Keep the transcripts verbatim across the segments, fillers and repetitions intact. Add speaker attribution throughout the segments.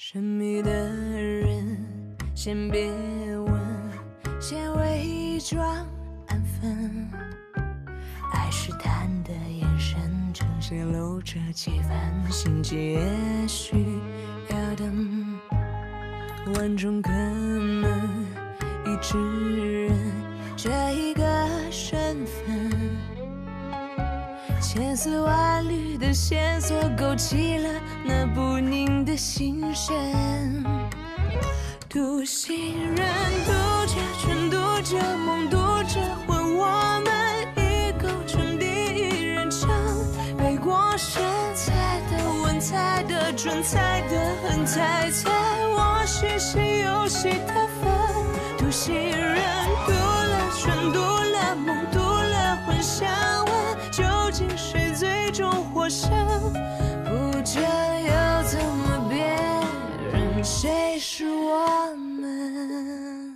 Speaker 1: 神秘的人，先别问，先伪装安分。爱试探的眼神，正泄露着几番心机，也许要等。万种可能，一致认这一个身份。千丝万缕的线索勾起了那不宁的心神，独行人读着春，读着梦，读着魂，我们一构成第一人称，背过身，猜的稳，猜的准，猜的狠，猜猜我是谁游戏的分，独行人读了春，读了梦，读了魂，想问究竟谁最终获胜？不这又怎么辨认谁是我们？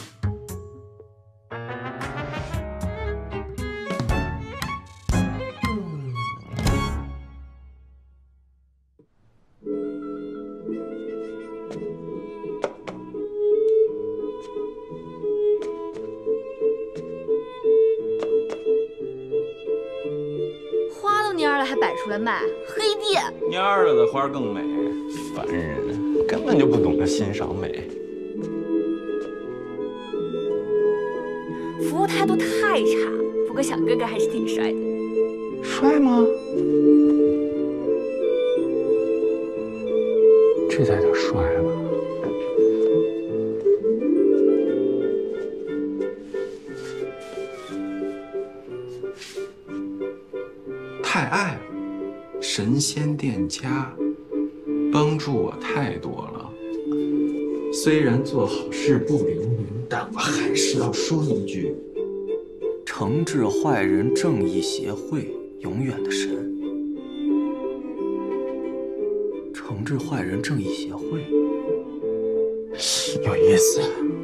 Speaker 2: 还摆出来卖黑店，
Speaker 3: 蔫了的花更美。烦人，根本就不懂得欣赏美。
Speaker 2: 服务态度太差，不过小哥哥还是挺帅的。
Speaker 3: 帅吗？这才叫帅吧。太爱了，神仙店家帮助我太多了。虽然做好事不留名，但我还是要说一句：惩治坏人正义协会永远的神。惩治坏人正义协会有意思。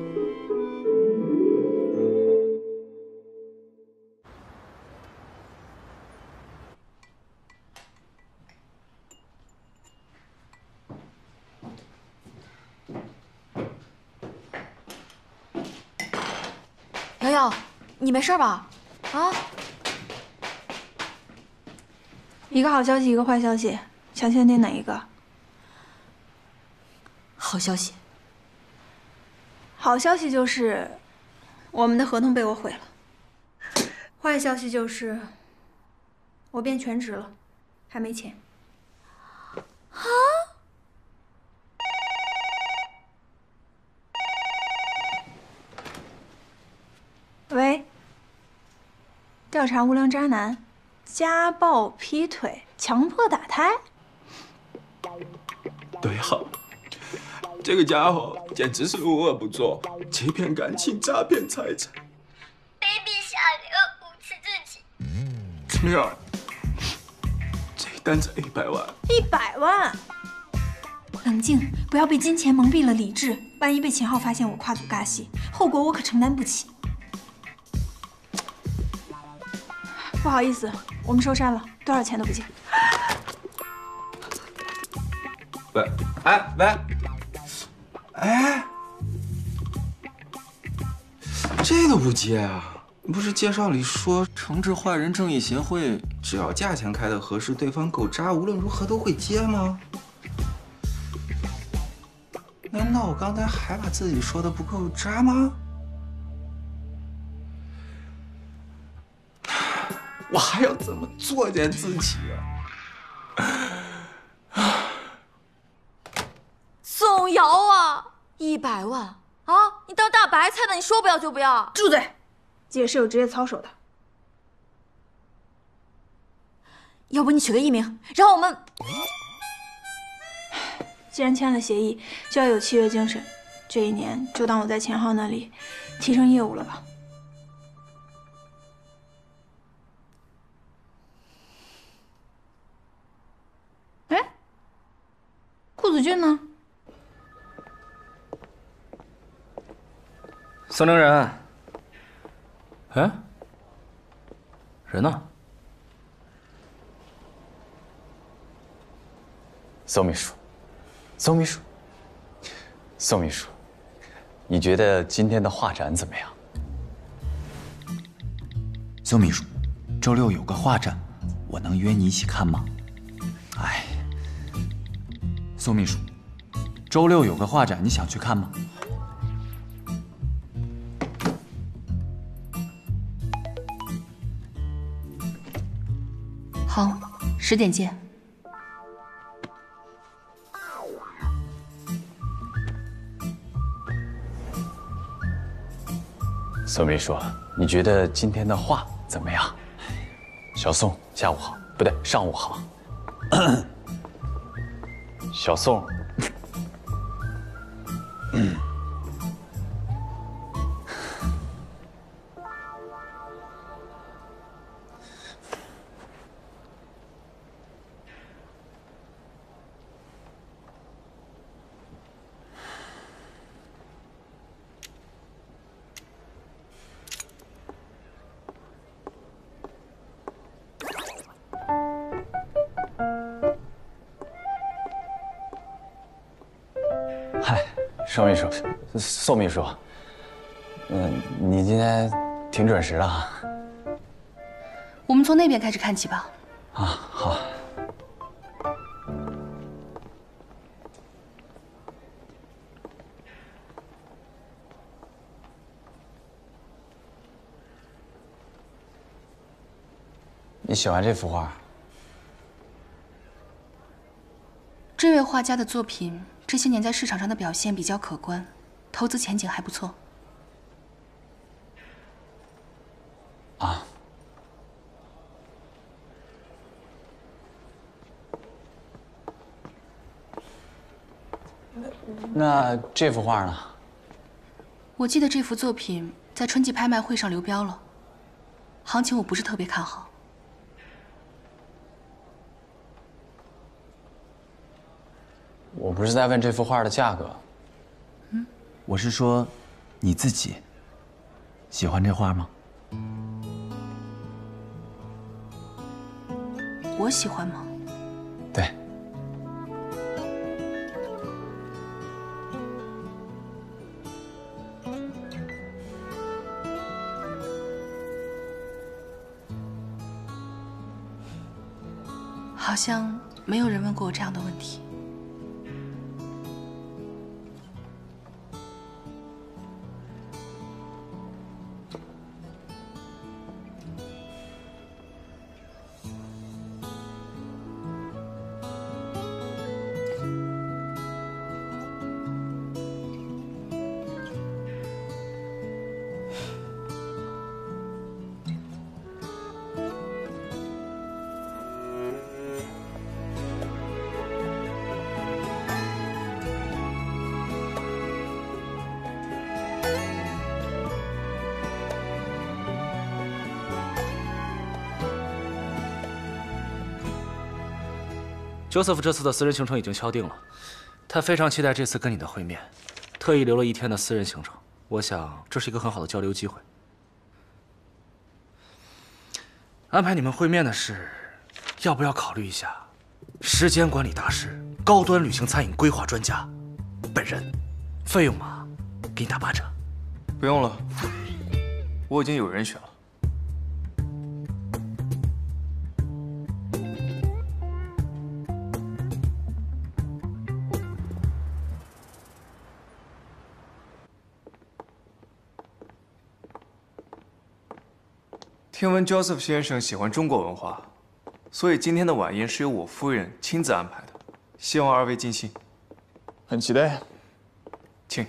Speaker 2: 瑶瑶，你没事吧？啊？
Speaker 4: 一个好消息，一个坏消息，想先听哪一个？
Speaker 2: 好消息。
Speaker 4: 好消息就是我们的合同被我毁了。坏消息就是我变全职了，还没钱。
Speaker 2: 啊？
Speaker 4: 喂，调查无良渣男，家暴、劈腿、强迫打胎。
Speaker 3: 对好，这个家伙简直是无恶不作，欺骗感情，诈骗财产，
Speaker 2: 卑鄙下流，无耻至极。
Speaker 3: 怎么样？这一单才一百万。
Speaker 4: 一百万！冷静，不要被金钱蒙蔽了理智。万一被秦昊发现我跨组尬戏，后果我可承担不起。不好意思，我们收山了，多少钱都不借。
Speaker 3: 喂，哎喂，哎，这都不接啊？不是介绍里说惩治坏人正义协会，只要价钱开的合适，对方够渣，无论如何都会接吗？难道我刚才还把自己说的不够渣吗？我还要怎么作践自己啊？
Speaker 2: 宋瑶啊，一百万啊！你当大白菜呢？你说不要就不要。
Speaker 4: 住嘴！姐是有职业操守的。
Speaker 2: 要不你取个艺名，然后我们……
Speaker 4: 既然签了协议，就要有契约精神。这一年就当我在钱浩那里提升业务了吧。哎，顾子俊呢？
Speaker 5: 宋征仁，哎，人呢？
Speaker 6: 邹秘书，邹秘书， 宋秘书，你觉得今天的画展怎么样？
Speaker 7: 宋秘书，周六有个画展，我能约你一起看吗？哎，宋秘书，周六有个画展，你想去看吗？
Speaker 2: 好，十点见。
Speaker 6: 宋秘书，你觉得今天的画怎么样？小宋，下午好，不对，上午好。小宋，嗯。嗨，邵秘书，宋秘书，嗯，你今天挺准时的啊。
Speaker 2: 我们从那边开始看起吧。
Speaker 6: 啊，好。你喜欢这幅画？
Speaker 2: 这位画家的作品这些年在市场上的表现比较可观，投资前景还不错。
Speaker 6: 啊。那这幅画呢？
Speaker 2: 我记得这幅作品在春季拍卖会上流标了，行情我不是特别看好。
Speaker 6: 我不是在问这幅画的价格，
Speaker 7: 嗯，我是说，你自己喜欢这画吗？
Speaker 2: 我喜欢吗？
Speaker 6: 对。
Speaker 2: 好像没有人问过我这样的问题。
Speaker 5: Joseph 这次的私人行程已经敲定了，他非常期待这次跟你的会面，特意留了一天的私人行程。我想这是一个很好的交流机会。安排你们会面的事，要不要考虑一下？时间管理大师，高端旅行餐饮规划专家，本人，费用嘛，给你打八折。
Speaker 8: 不用了，我已经有人选了。 听闻 Joseph 先生喜欢中国文化，所以今天的晚宴是由我夫人亲自安排的，希望二位尽兴。
Speaker 6: 很期待，
Speaker 8: 请。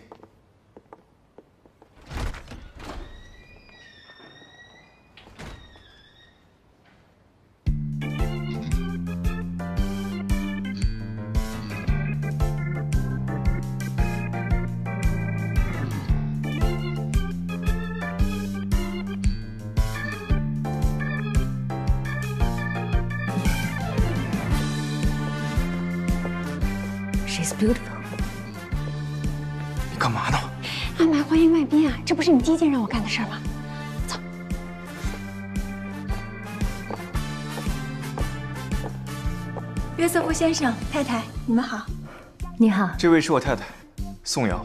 Speaker 9: She's beautiful。
Speaker 8: 你干嘛呢？
Speaker 9: 安排欢迎外宾啊，这不是你第一件让我干的事儿吗？走。
Speaker 4: 约瑟夫先生、太太，你们好。
Speaker 9: 你好。
Speaker 8: 这位是我太太， 宋瑶。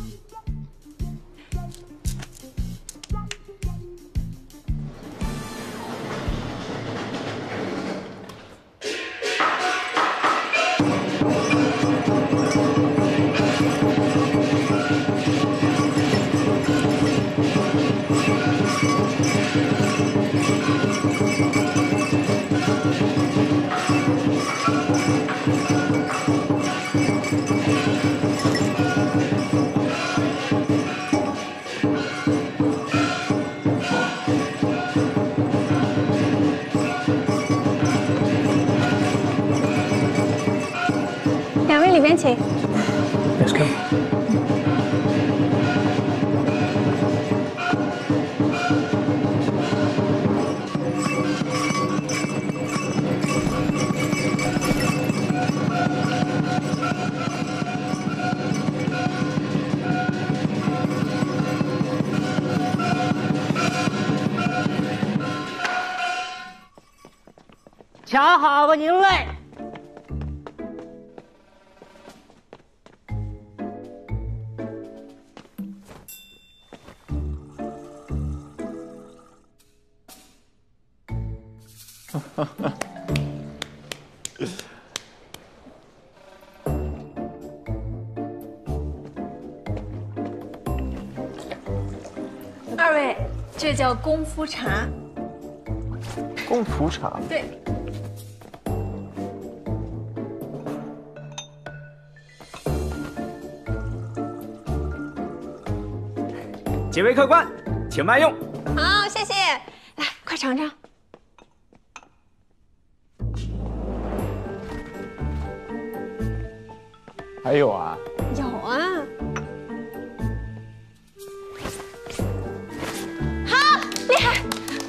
Speaker 9: 两位里边请。
Speaker 10: Let's go。
Speaker 11: 瞧好吧，您嘞！
Speaker 4: 二位，这叫功夫茶。
Speaker 8: 功夫茶。
Speaker 4: 对。
Speaker 10: 几位客官，请慢用。
Speaker 9: 好，谢谢。来，快尝尝。
Speaker 6: 还有啊？
Speaker 9: 有啊。好，厉害。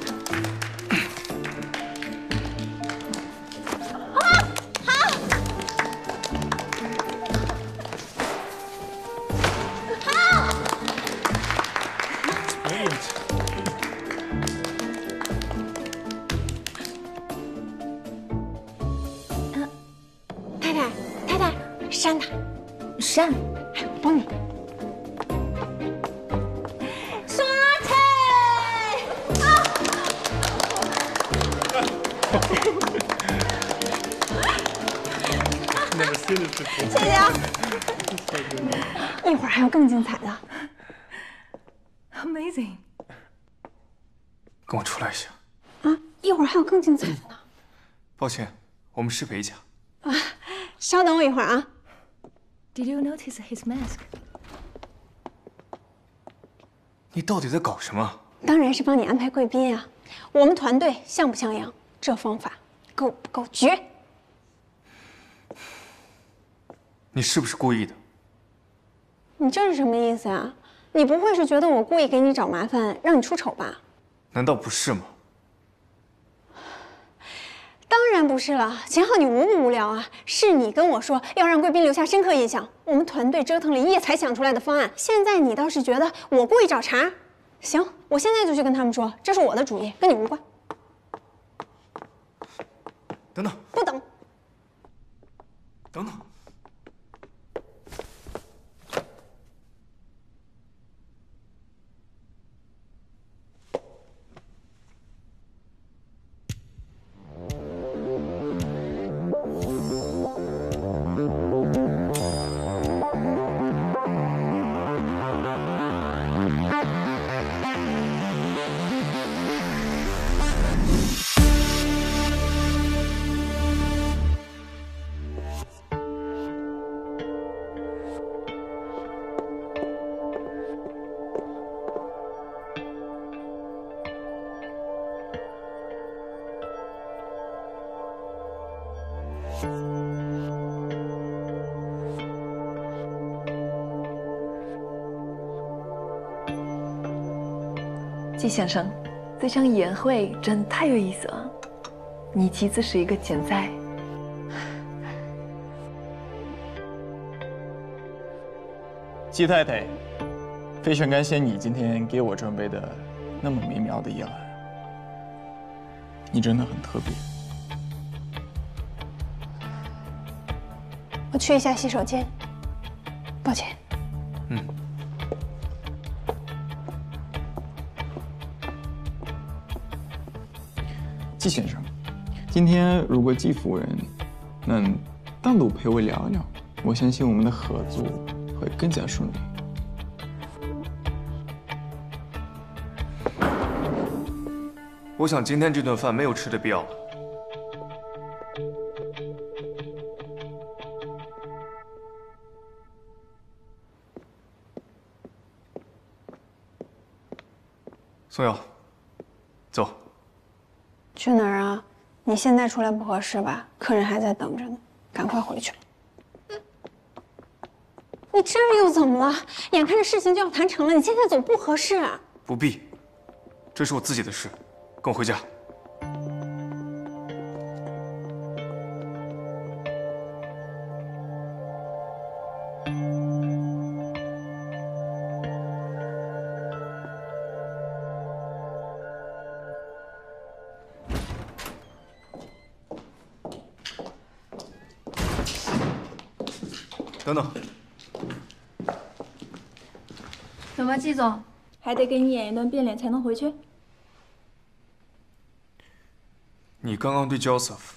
Speaker 9: 好，好。好。太太，太太，扇他。
Speaker 4: 扇，
Speaker 9: 我帮你。刷菜啊！谢谢啊！一会儿还有更精彩的。
Speaker 4: Amazing！
Speaker 8: 跟我出来一下。
Speaker 9: 啊，一会儿还有更精彩的呢。
Speaker 8: 抱歉，我们是北甲。
Speaker 9: 啊，稍等我一会儿啊。
Speaker 4: Did you notice his mask？
Speaker 8: 你到底在搞什么？
Speaker 9: 当然是帮你安排贵宾啊！我们团队像不像样？这方法够不够绝？
Speaker 8: 你是不是故意的？
Speaker 9: 你这是什么意思啊？你不会是觉得我故意给你找麻烦，让你出丑吧？
Speaker 8: 难道不是吗？
Speaker 9: 当然不是了，秦昊，你无不无聊啊？是你跟我说要让贵宾留下深刻印象，我们团队折腾了一夜才想出来的方案。现在你倒是觉得我故意找茬？行，我现在就去跟他们说，这是我的主意，跟你无关。
Speaker 8: 等等，
Speaker 9: 不等，
Speaker 8: 等等。
Speaker 1: 季先生，这场宴会真太有意思了。你妻子是一个健在。
Speaker 12: 季太太，非常感谢你今天给我准备的那么美妙的夜晚，你真的很特别。
Speaker 9: 我去一下洗手间，抱歉。
Speaker 12: 季先生，今天如果季夫人能单独陪我聊一聊，我相信我们的合作会更加顺利。
Speaker 8: 我想今天这顿饭没有吃的必要了。宋瑶，走。
Speaker 9: 去哪儿啊？你现在出来不合适吧？客人还在等着呢，赶快回去。你这又怎么了？眼看着事情就要谈成了，你现在走不合适啊。
Speaker 8: 不必，这是我自己的事，跟我回家。等等，
Speaker 4: 怎么，季总还得给你演一段变脸才能回去？
Speaker 8: 你刚刚对 Joseph，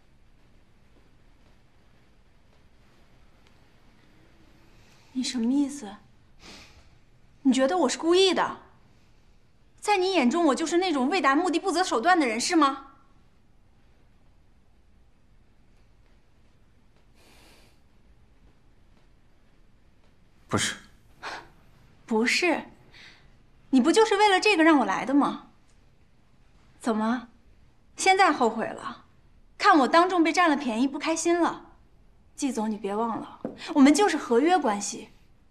Speaker 4: 你什么意思？你觉得我是故意的？在你眼中，我就是那种为达目的不择手段的人，是吗？
Speaker 8: 不是，
Speaker 4: 不是，你不就是为了这个让我来的吗？怎么，现在后悔了？看我当众被占了便宜，不开心了？季总，你别忘了，我们就是合约关系。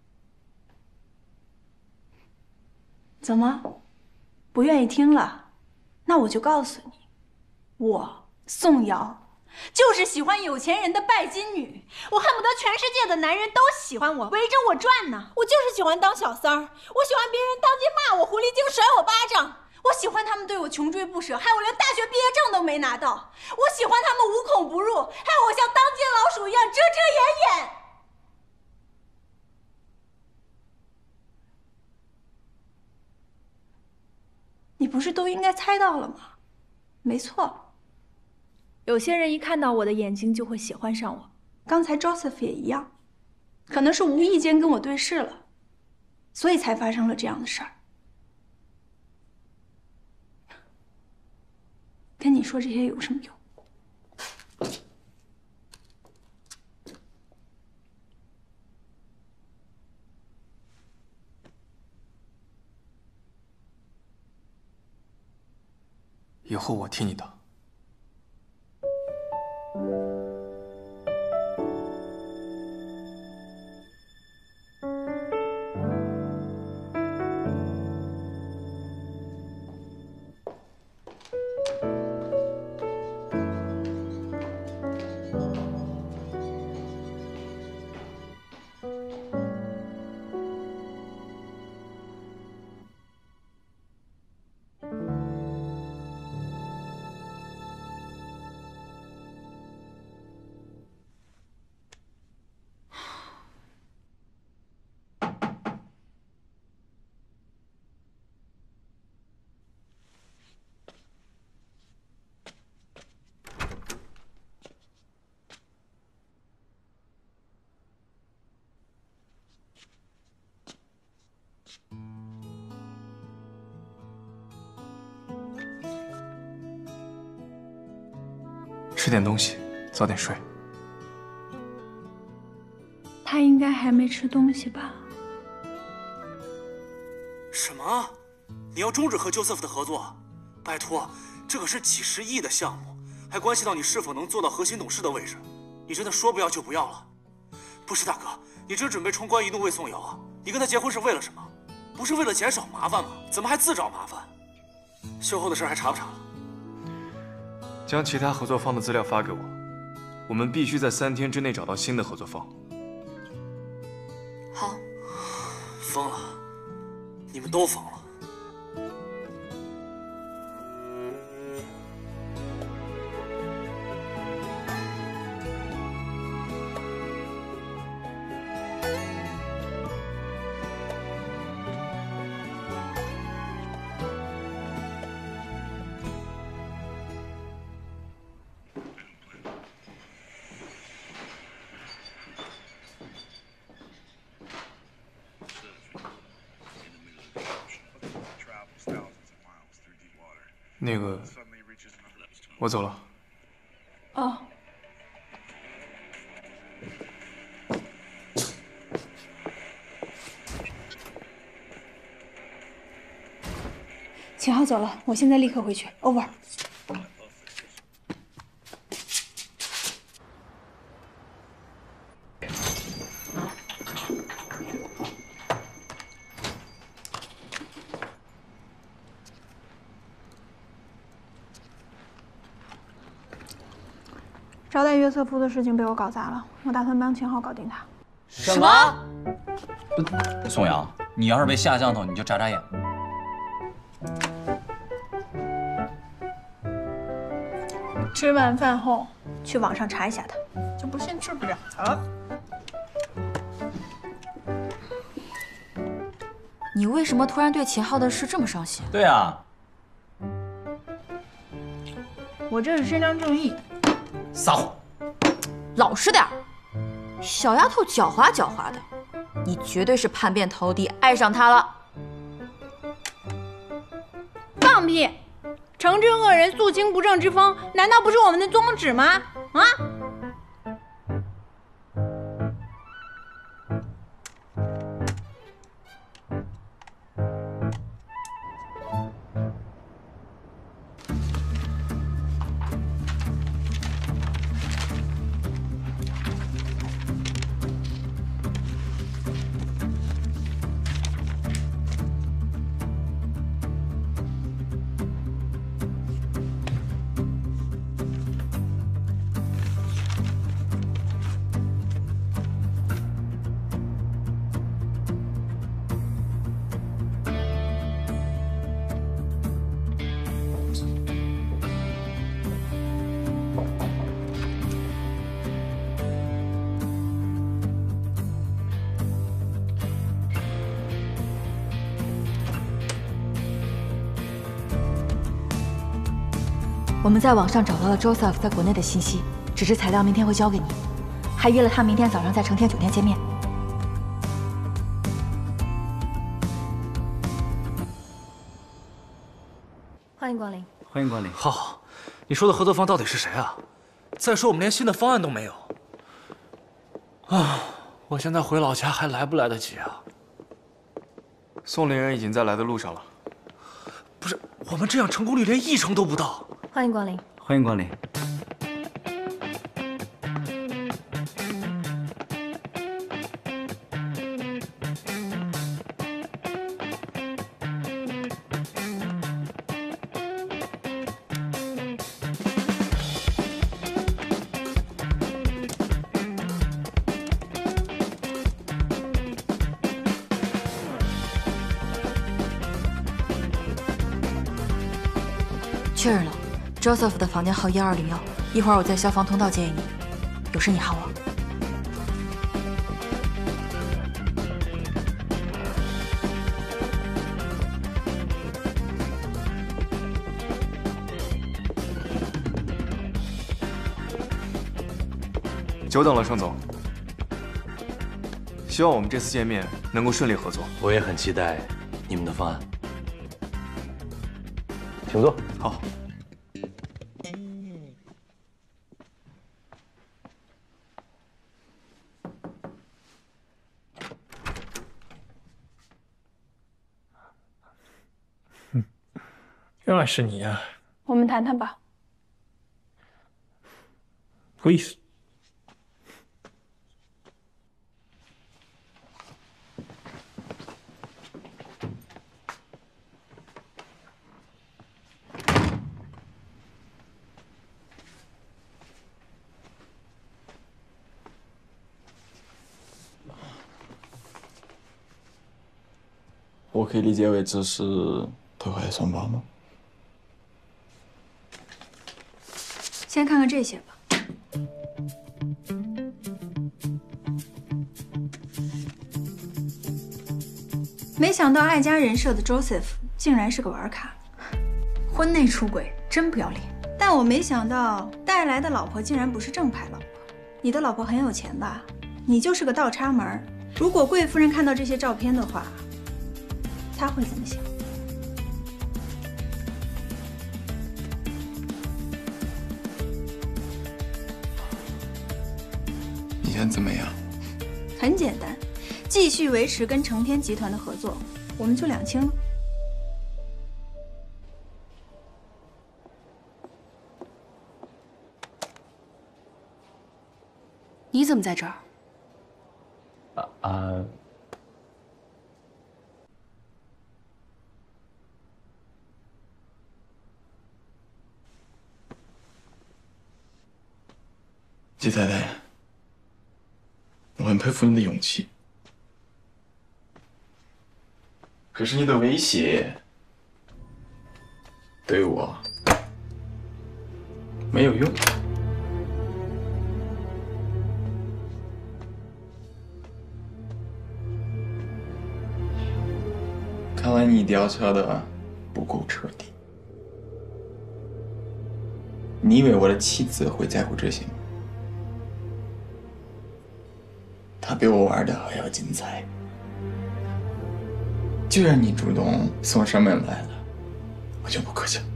Speaker 4: 怎么，不愿意听了？那我就告诉你，我宋瑶。就是喜欢有钱人的拜金女，我恨不得全世界的男人都喜欢我，围着我转呢。我就是喜欢当小三儿，我喜欢别人当街骂我狐狸精，甩我巴掌。我喜欢他们对我穷追不舍，害我连大学毕业证都没拿到。我喜欢他们无孔不入，害我像当街老鼠一样遮遮掩掩。你不是都应该猜到了吗？没错。有些人一看到我的眼睛就会喜欢上我，刚才 Joseph 也一样，可能是无意间跟我对视了，所以才发生了这样的事儿。跟你说这些有什么用？
Speaker 8: 以后我替你的。吃点东西，早点睡。
Speaker 4: 他应该还没吃东西吧？
Speaker 5: 什么？你要终止和 Joseph 的合作？拜托，这可是几十亿的项目，还关系到你是否能做到核心董事的位置。你真的说不要就不要了？不是大哥，你这准备冲冠一怒为宋瑶啊？你跟他结婚是为了什么？不是为了减少麻烦吗？怎么还自找麻烦？秀后的事还查不查了？
Speaker 8: 将其他合作方的资料发给我，我们必须在三天之内找到新的合作方。
Speaker 5: 好。疯了，你们都疯了。
Speaker 8: 那个，我走了。
Speaker 4: 哦。秦昊走了，我现在立刻回去。Over。招待约瑟夫的事情被我搞砸了，我打算帮秦昊搞定他。
Speaker 7: 什么？宋阳，你要是被下降头，你就眨眨眼。
Speaker 4: 吃完饭后去网上查一下他，就不信治不了他。
Speaker 11: 你为什么突然对秦昊的事这么上心？
Speaker 7: 对啊，
Speaker 4: 我这是伸张正义。
Speaker 7: 撒谎！
Speaker 11: 老实点儿，小丫头狡猾狡猾的，你绝对是叛变投敌，爱上他了。
Speaker 4: 放屁！惩治恶人、肃清不正之风，难道不是我们的宗旨吗？啊！
Speaker 11: 我们在网上找到了 Joseph 在国内的信息，纸质材料明天会交给你，还约了他明天早上在成田酒店见面。欢迎光临。
Speaker 7: 欢迎光临。
Speaker 5: 浩浩，你说的合作方到底是谁啊？再说我们连新的方案都没有。啊，我现在回老家还来不来得及啊？
Speaker 8: 送礼人已经在来的路上了。
Speaker 5: 不是，我们这样成功率连一成都不到。
Speaker 11: 欢迎光临。
Speaker 7: 欢迎光临。
Speaker 11: 确认了 ，Joseph 的房间号一二零幺，一会儿我在消防通道接应你，有事你喊我。
Speaker 8: 久等了，盛总。希望我们这次见面能够顺利合作。
Speaker 13: 我也很期待你们的方案。请坐。
Speaker 8: 好。
Speaker 12: 原来是你呀！
Speaker 4: 我们谈谈吧。
Speaker 12: Please。我可以理解为这是退回双方吗？
Speaker 4: 先看看这些吧。没想到爱家人设的 Joseph 竟然是个玩咖，婚内出轨真不要脸。但我没想到带来的老婆竟然不是正牌老婆。你的老婆很有钱吧？你就是个倒插门。如果贵夫人看到这些照片的话，她会怎么想？
Speaker 12: 看怎么样？
Speaker 4: 很简单，继续维持跟成天集团的合作，我们就两清了。
Speaker 2: 你怎么在这儿？
Speaker 7: 啊啊！
Speaker 12: 季太太，我很佩服你的勇气，可是你的威胁对我没有用。看来你调查的不够彻底。你以为我的妻子会在乎这些吗？她比我玩的还要精彩。既然你主动送上门来了，我就不客气了。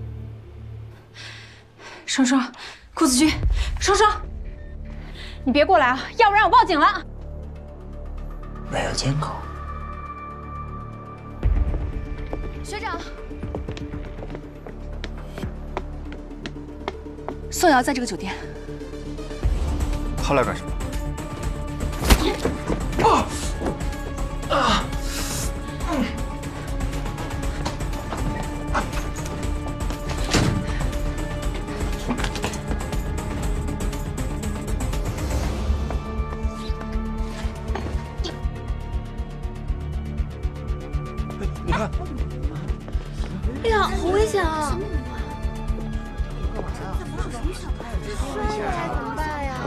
Speaker 4: 双双，裤子君，双双，你别过来啊，要不然我报警了。
Speaker 12: 没有监控。
Speaker 2: 学长，宋瑶在这个酒店。
Speaker 8: 他来干什么？
Speaker 12: 啊啊！嗯。
Speaker 5: 你看。
Speaker 1: 哎呀，好危险啊！摔了该怎么办呀？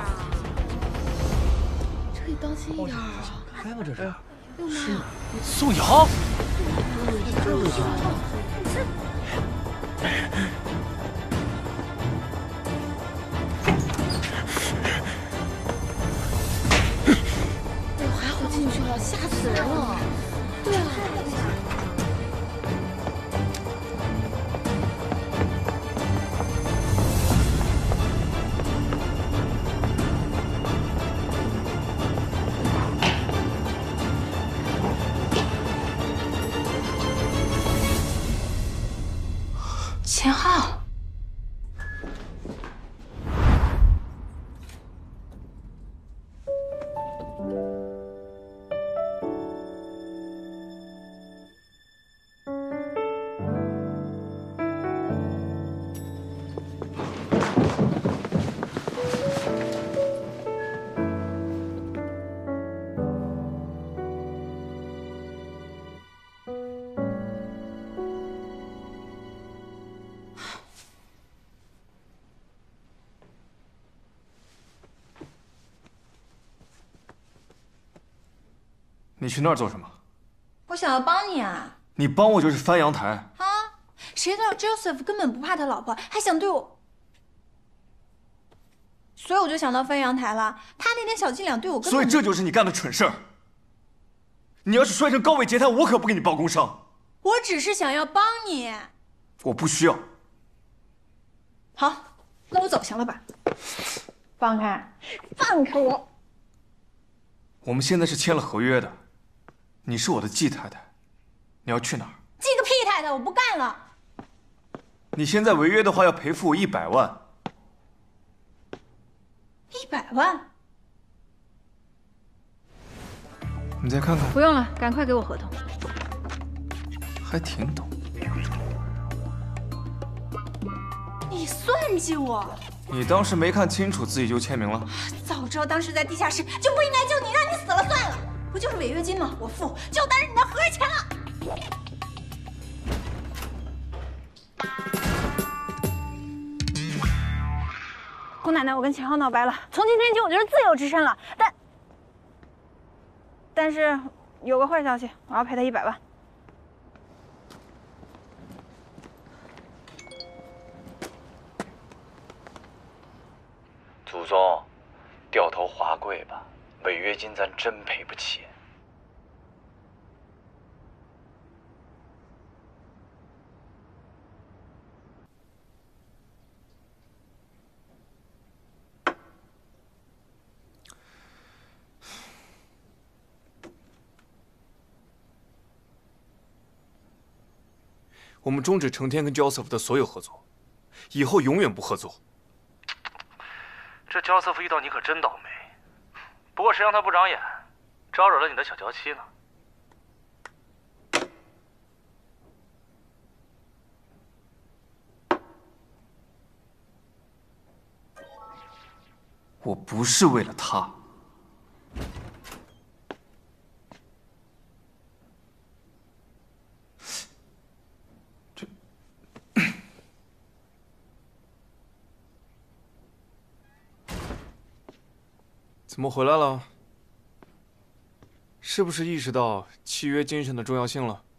Speaker 1: 这里当心一点啊！
Speaker 5: 开吗？这是？
Speaker 1: 又妈！
Speaker 5: 宋瑶。
Speaker 1: 我还好进去了，吓死人了！对啊。
Speaker 2: 秦昊，
Speaker 8: 你去那儿做什么？
Speaker 4: 我想要帮你啊！
Speaker 8: 你帮我就是翻阳台
Speaker 4: 啊！谁知道 Joseph 根本不怕他老婆，还想对我，所以我就想到翻阳台了。他那点小伎俩对我根本……
Speaker 8: 所以这就是你干的蠢事儿。你要是摔成高位截瘫，我可不给你报工伤。
Speaker 4: 我只是想要帮你。
Speaker 8: 我不需要。
Speaker 4: 好，那我走行了吧？放开，放开我！
Speaker 8: 我们现在是签了合约的，你是我的季太太，你要去哪儿？
Speaker 4: 季个屁太太，我不干了！
Speaker 8: 你现在违约的话，要赔付我一百万。
Speaker 4: 一百万？
Speaker 8: 你再看看。
Speaker 4: 不用了，赶快给我合同。
Speaker 8: 还挺懂。
Speaker 4: 你算计我！
Speaker 8: 你当时没看清楚，自己就签名了。
Speaker 4: 早知道当时在地下室，就不应该救你，让你死了算了。不就是违约金吗？我付，就当是你的合约钱了。姑奶奶，我跟秦昊闹掰了，从今天起我就是自由之身了。但，但是有个坏消息，我要赔他一百万。
Speaker 7: 祖宗，掉头华贵吧，违约金咱真赔不起。
Speaker 8: 我们终止成天跟 Joseph 的所有合作，以后永远不合作。
Speaker 5: 这 Joseph 遇到你可真倒霉，不过谁让他不长眼，招惹了你的小娇妻呢？
Speaker 8: 我不是为了他。这怎么回来了？是不是意识到契约精神的重要性了？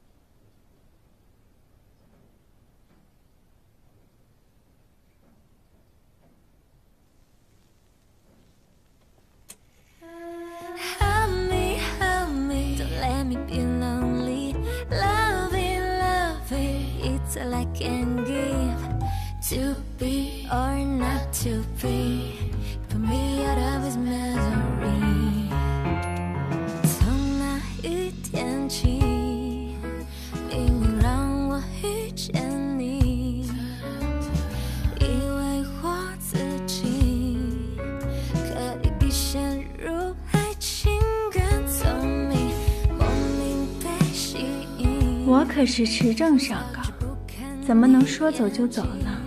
Speaker 1: All I can give to be or not to be, put me out of his misery. 从那一天起，命运让我遇见你，以为我自己可以比陷入爱情更聪明，莫名被吸引。
Speaker 4: 我可是持证上岗。 怎么能说走就走呢？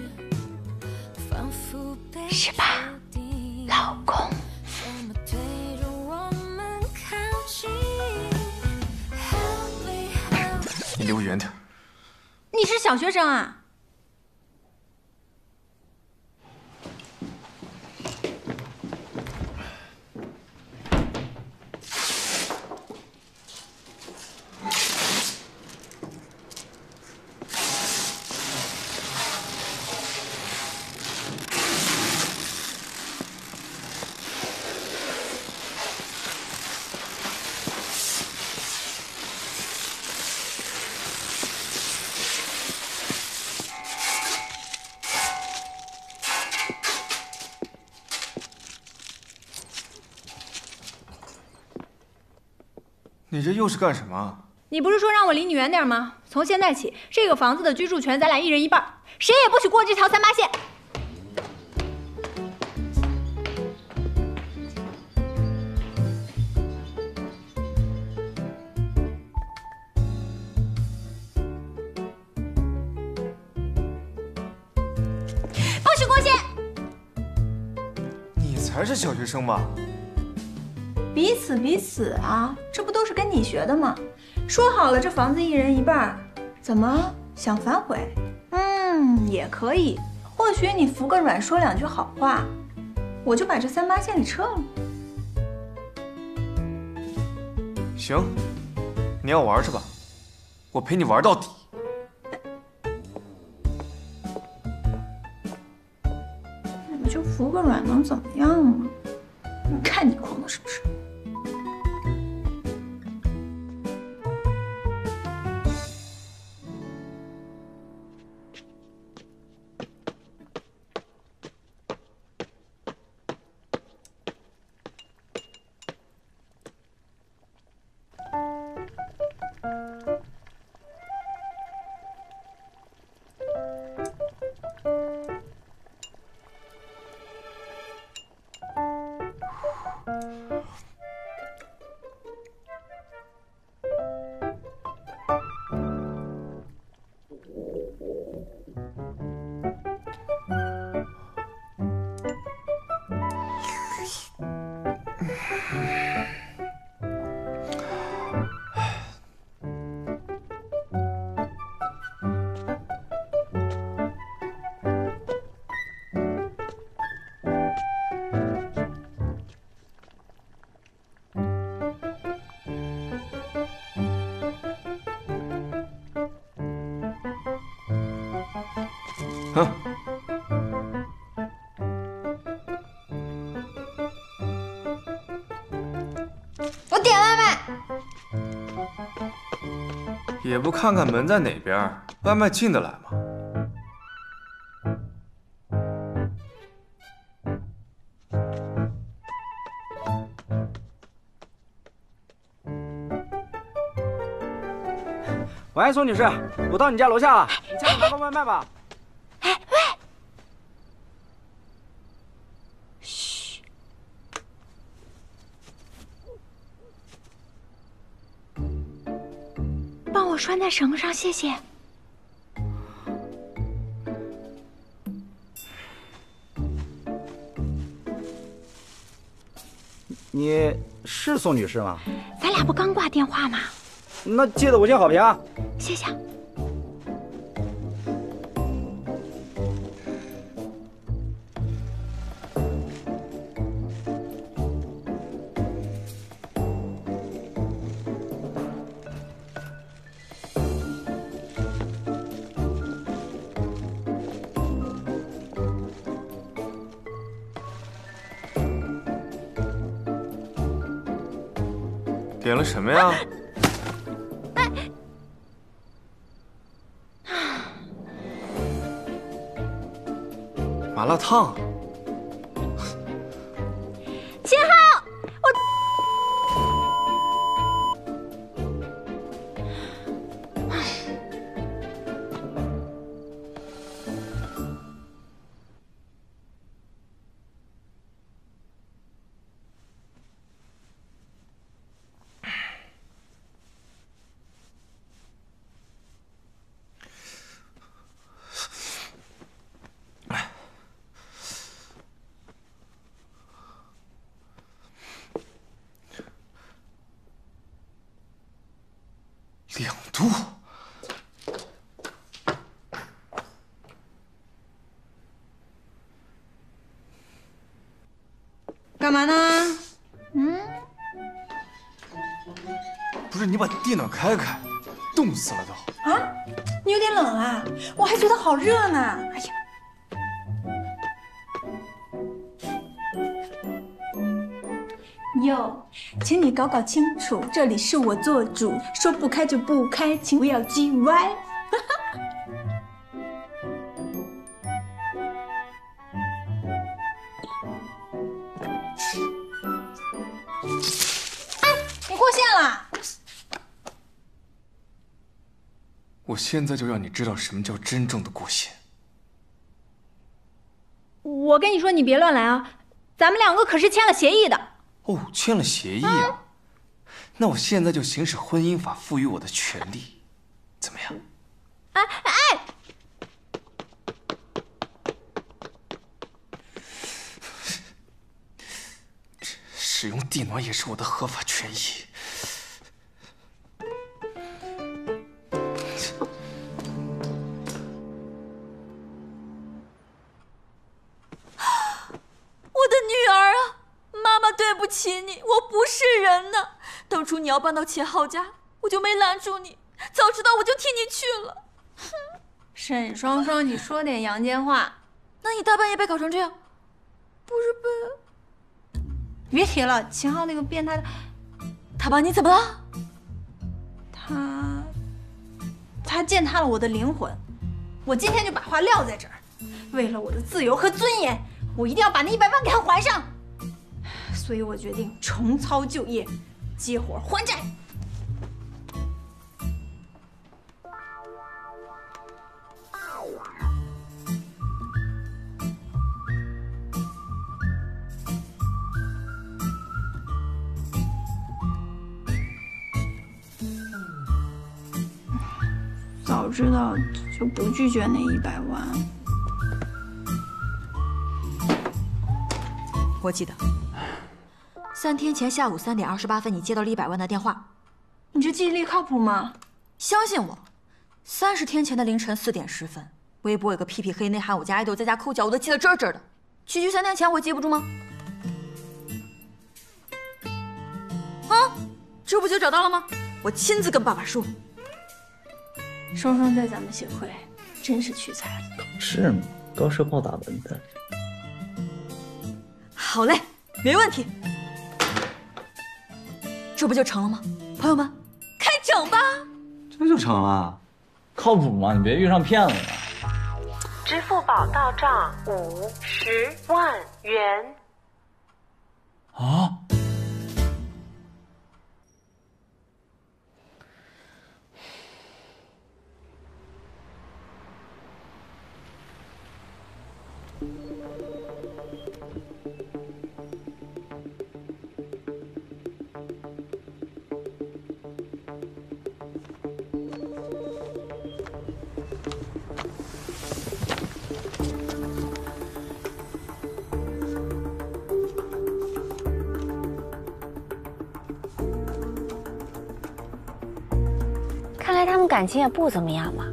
Speaker 4: 是吧，老公？
Speaker 8: 你离我远点！
Speaker 11: 你是小学生啊？
Speaker 8: 你这又是干什么？
Speaker 11: 你不是说让我离你远点吗？从现在起，这个房子的居住权咱俩一人一半，谁也不许过这条三八线。不许过线！
Speaker 8: 你才是小学生吧？
Speaker 4: 彼此彼此啊，这不都是跟你学的吗？说好了这房子一人一半，怎么想反悔？嗯，也可以。或许你服个软，说两句好话，我就把这三八线给撤了。
Speaker 8: 行，你要玩是吧？我陪你玩到底。
Speaker 4: 我就服个软能怎么样啊？你看你狂的是不是？
Speaker 8: 嗯。
Speaker 11: 我点外卖。
Speaker 8: 也不看看门在哪边，外卖进得来吗？
Speaker 10: 喂，宋女士，我到你家楼下了，你下去拿个外卖吧。
Speaker 4: 哎喂，嘘，帮我拴在绳上，谢谢。
Speaker 10: 你是宋女士吗？
Speaker 4: 咱俩不刚挂电话吗？
Speaker 10: 那记得五星好评啊！
Speaker 4: 谢谢。
Speaker 8: 点了什么呀？麻辣烫。
Speaker 4: 秦昊，我。
Speaker 8: 两度。
Speaker 1: 干嘛呢？
Speaker 4: 嗯，
Speaker 8: 不是你把电暖开开，冻死了都。
Speaker 4: 啊，你有点冷啊，我还觉得好热呢。哎呀。哟，请你搞搞清楚，这里是我做主，说不开就不开，请不要叽歪。哎，你过线了！
Speaker 8: 我现在就让你知道什么叫真正的过线。
Speaker 4: 我跟你说，你别乱来啊，咱们两个可是签了协议的。
Speaker 8: 哦，签了协议啊！那我现在就行使婚姻法赋予我的权利，怎么样？
Speaker 4: 哎哎！
Speaker 8: 使用地暖也是我的合法权益。
Speaker 1: 我的女儿啊！妈妈对不起你，我不是人呢。当初你要搬到秦昊家，我就没拦住你，早知道我就替你去了。哼！
Speaker 4: 沈双双，你说点阳间话。
Speaker 1: 那你大半夜被搞成这样，不是被……
Speaker 4: 别提了，秦昊那个变态的，
Speaker 1: 他把你怎么了？
Speaker 4: 他他践踏了我的灵魂。我今天就把话撂在这儿，为了我的自由和尊严，我一定要把那一百万给他还上。所以我决定重操旧业，接活还债。早知道就不拒绝那一百万。
Speaker 11: 我记得。三天前下午三点二十八分，你接到了一百万的电话。
Speaker 4: 你这记忆力靠谱吗？
Speaker 11: 相信我。三十天前的凌晨四点十分，微博有个屁屁黑内涵我家爱豆在家抠脚，我都记得真真的。区区三天前我记不住吗？啊，这不就找到了吗？我亲自跟爸爸说。
Speaker 4: 双双在咱们协会真是屈才了。
Speaker 13: 是吗？高射炮打蚊子。
Speaker 11: 好嘞，没问题。这不就成了吗？朋友们，开整吧！
Speaker 7: 这就成了，靠谱吗？你别遇上骗子了。
Speaker 14: 支付宝到账五十万元。
Speaker 7: 啊！
Speaker 15: 感情也不怎么样嘛。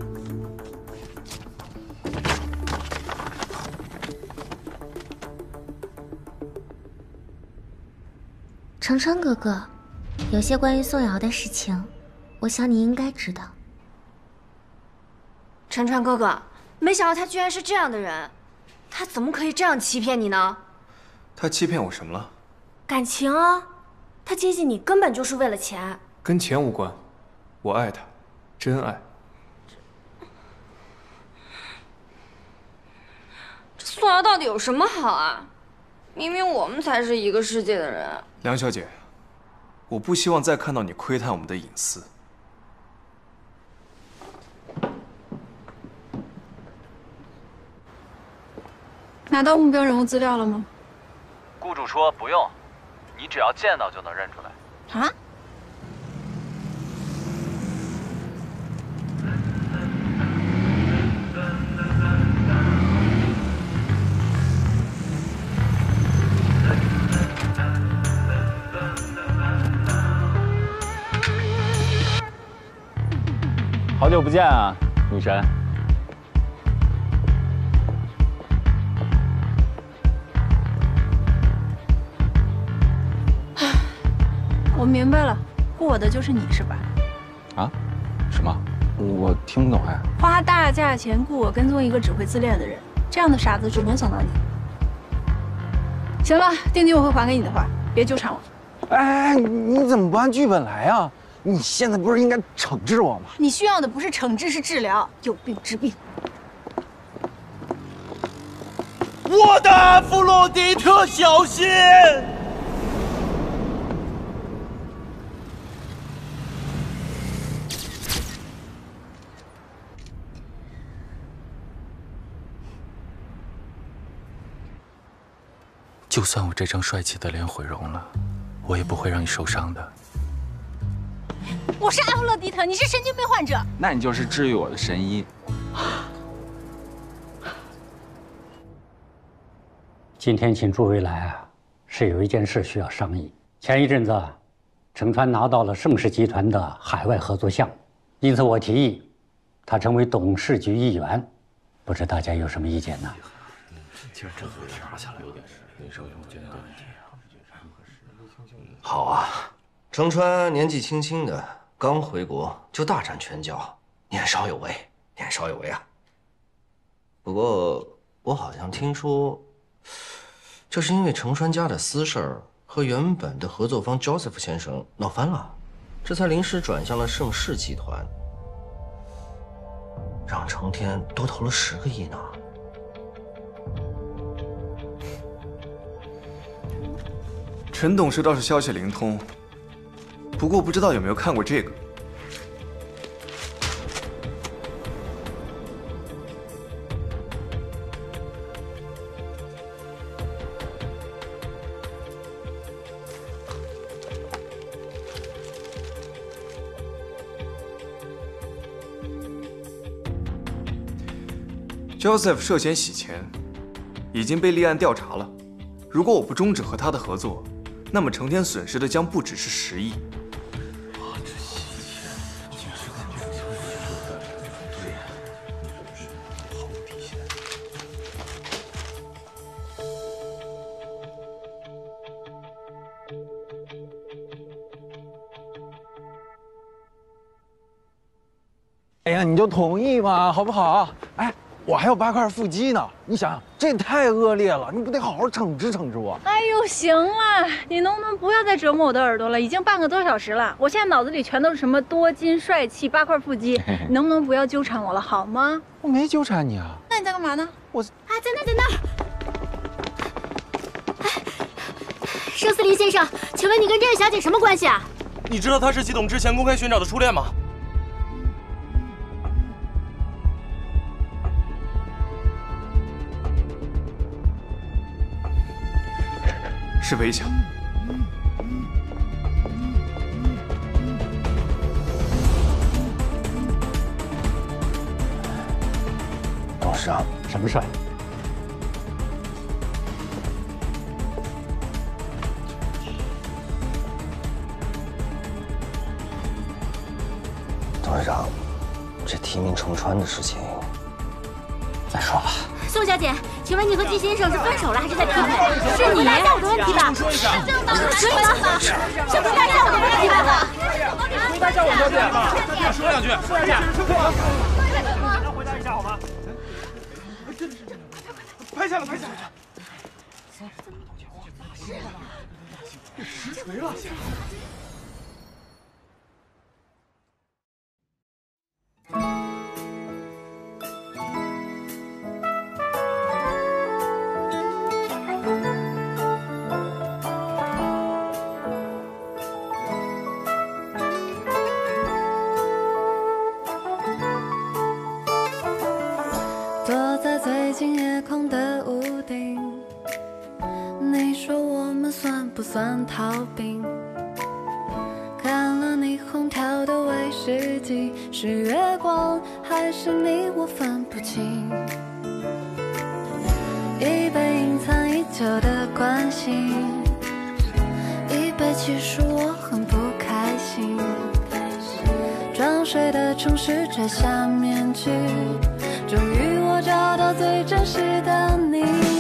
Speaker 16: 成川哥哥，有些关于宋瑶的事情，我想你应该知道。
Speaker 17: 成川哥哥，没想到他居然是这样的人，他怎么可以这样欺骗你呢？
Speaker 8: 他欺骗我什么了？
Speaker 17: 感情啊，他接近你根本就是为了钱。
Speaker 8: 跟钱无关，我爱他，真爱。
Speaker 17: 这宋瑶到底有什么好啊？明明我们才是一个世界的人。
Speaker 8: 梁小姐，我不希望再看到你窥探我们的隐私。
Speaker 4: 拿到目标人物资料了吗？
Speaker 18: 雇主说不用，你只要见到就能认出来。
Speaker 4: 啊？
Speaker 6: 好久不见啊，女神。
Speaker 4: 我明白了，雇我的就是你是吧？
Speaker 6: 啊？什么？我听不懂哎。
Speaker 4: 花大价钱雇我跟踪一个只会自恋的人，这样的傻子只能想到你。行了，定金我会还给你的话，别纠缠我。
Speaker 19: 哎，你怎么不按剧本来啊？你现在不是应该惩治我吗？
Speaker 4: 你需要的不是惩治，是治疗，有病治病。
Speaker 5: 我的阿弗洛狄特小心！就算我这张帅气的脸毁容了，我也不会让你受伤的。
Speaker 4: 我是阿弗洛狄特，你是神经病患者。
Speaker 7: 那你就是治愈我的神医。
Speaker 20: 今天请诸位来啊，是有一件事需要商议。前一阵子，成川拿到了盛世集团的海外合作项目，因此我提议他成为董事局一员，不知大家有什么意见呢？
Speaker 5: 其实这回查下来有点那时候我觉得
Speaker 21: 好啊，成川年纪轻轻的，刚回国就大展拳脚，年少有为，年少有为啊。不过我好像听说，这是因为成川家的私事儿和原本的合作方 Joseph 先生闹翻了，这才临时转向了盛世集团，让成天多投了十个亿呢。
Speaker 8: 陈董事倒是消息灵通，不过不知道有没有看过这个。Joseph 涉嫌洗钱，已经被立案调查了。如果我不终止和他的合作，那么成天损失的将不只是十亿。
Speaker 19: 哎呀，你就同意嘛，好不好？哎，我还有八块腹肌呢，你想想，这也太恶劣了，你不得好好惩治惩治我？
Speaker 4: 哎呦，行了，你能不能不要再折磨我的耳朵了？已经半个多小时了，我现在脑子里全都是什么多金帅气、八块腹肌，你能不能不要纠缠我了，好吗？
Speaker 19: 我没纠缠你啊。
Speaker 4: 那你在干嘛呢？
Speaker 19: 我
Speaker 16: 啊，在那，在那。哎，盛思林先生，请问你跟这位小姐什么关系啊？
Speaker 5: 你知道她是季董之前公开寻找的初恋吗？
Speaker 8: 是围墙。
Speaker 21: 董事长，
Speaker 20: 什么事儿？
Speaker 21: 董事长， 提名成川的事情再说吧。
Speaker 16: 宋小姐，请问你和季先生是分手了还是在劈腿？是你回答一下我的问题吧。可以吗？是回答一下我的问题吧。
Speaker 10: 回答一下我小姐，说两句。说两句。能回答一下好吗？真的是真的，拍下来，拍下来。实锤了。
Speaker 1: 躲在最近夜空的屋顶，你说我们算不算逃兵？看了霓虹跳的威士忌，是月光还是你我分不清。一杯隐藏已久的关心，一杯其实我很不开心。装睡的城市摘下面具，终于我找到最真实的你。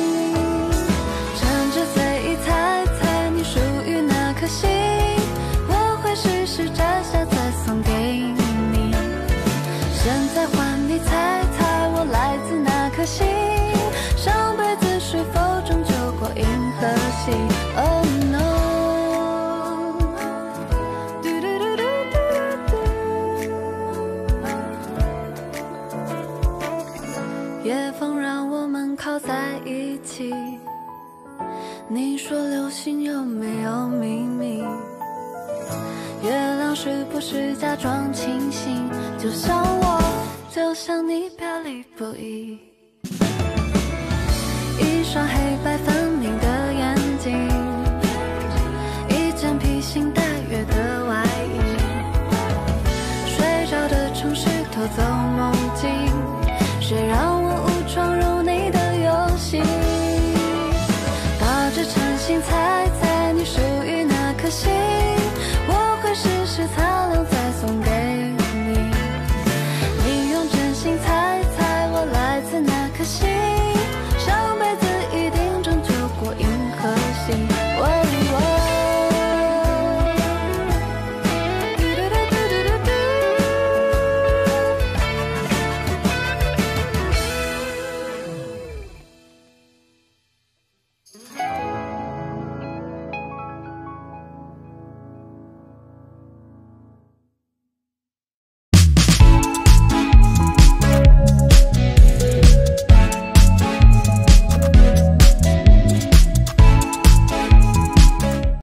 Speaker 1: 趁着随意猜猜你属于哪颗星，我会试试摘下再送给你。现在换你猜猜我来自哪颗星，上辈子是否终究过银河系 Oh no。夜风让我们靠在一起，你说流星有没有秘密？月亮是不是假装清醒？就像我，就像你表里不一。一双黑白分明的眼睛，一件披星戴月的外衣，睡着的城市偷走梦境，谁让